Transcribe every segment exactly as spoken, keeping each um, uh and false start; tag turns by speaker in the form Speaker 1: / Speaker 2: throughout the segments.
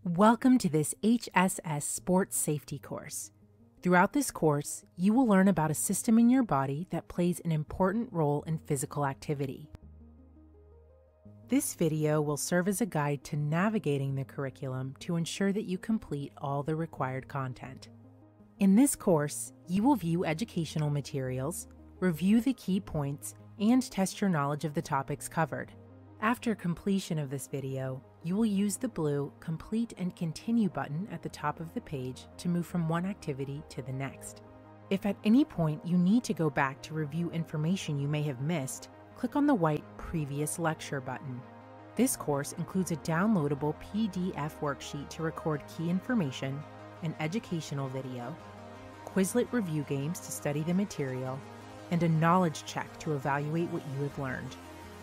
Speaker 1: Welcome to this H S S Sports Safety course. Throughout this course, you will learn about a system in your body that plays an important role in physical activity. This video will serve as a guide to navigating the curriculum to ensure that you complete all the required content. In this course, you will view educational materials, review the key points, and test your knowledge of the topics covered. After completion of this video, you will use the blue Complete and Continue button at the top of the page to move from one activity to the next. If at any point you need to go back to review information you may have missed, click on the white Previous Lecture button. This course includes a downloadable P D F worksheet to record key information, an educational video, Quizlet review games to study the material, and a knowledge check to evaluate what you have learned.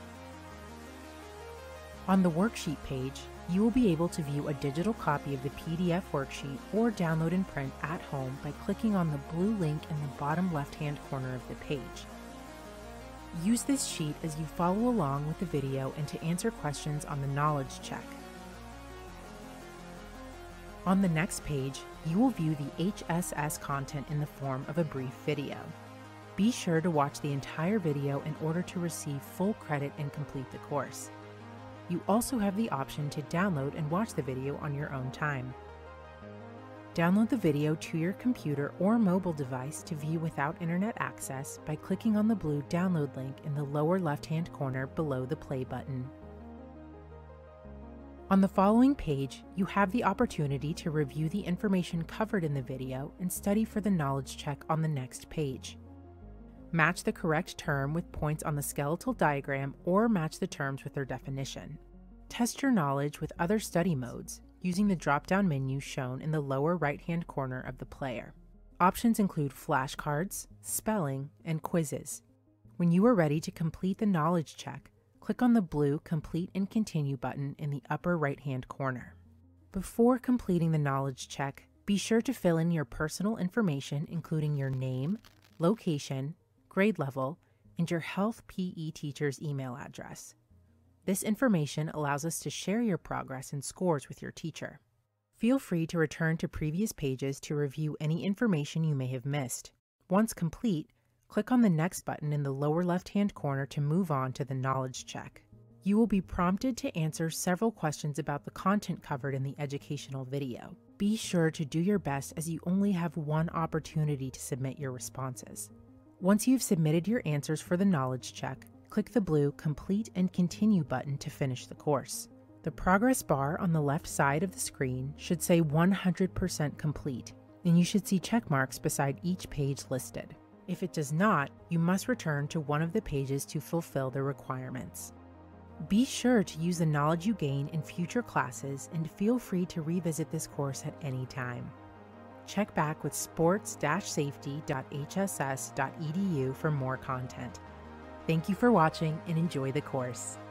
Speaker 1: On the worksheet page, you will be able to view a digital copy of the P D F worksheet or download and print at home by clicking on the blue link in the bottom left-hand corner of the page. Use this sheet as you follow along with the video and to answer questions on the knowledge check. On the next page, you will view the H S S content in the form of a brief video. Be sure to watch the entire video in order to receive full credit and complete the course. You also have the option to download and watch the video on your own time. Download the video to your computer or mobile device to view without internet access by clicking on the blue download link in the lower left-hand corner below the play button. On the following page, you have the opportunity to review the information covered in the video and study for the knowledge check on the next page. Match the correct term with points on the skeletal diagram or match the terms with their definition. Test your knowledge with other study modes using the drop-down menu shown in the lower right-hand corner of the player. Options include flashcards, spelling, and quizzes. When you are ready to complete the knowledge check, click on the blue Complete and Continue button in the upper right-hand corner. Before completing the knowledge check, be sure to fill in your personal information including your name, location, grade level, and your health P E teacher's email address. This information allows us to share your progress and scores with your teacher. Feel free to return to previous pages to review any information you may have missed. Once complete, click on the Next button in the lower left-hand corner to move on to the knowledge check. You will be prompted to answer several questions about the content covered in the educational video. Be sure to do your best as you only have one opportunity to submit your responses. Once you've submitted your answers for the knowledge check, click the blue Complete and Continue button to finish the course. The progress bar on the left side of the screen should say one hundred percent complete, and you should see check marks beside each page listed. If it does not, you must return to one of the pages to fulfill the requirements. Be sure to use the knowledge you gain in future classes and feel free to revisit this course at any time. Check back with sports dash safety dot H S S dot E D U for more content. Thank you for watching and enjoy the course.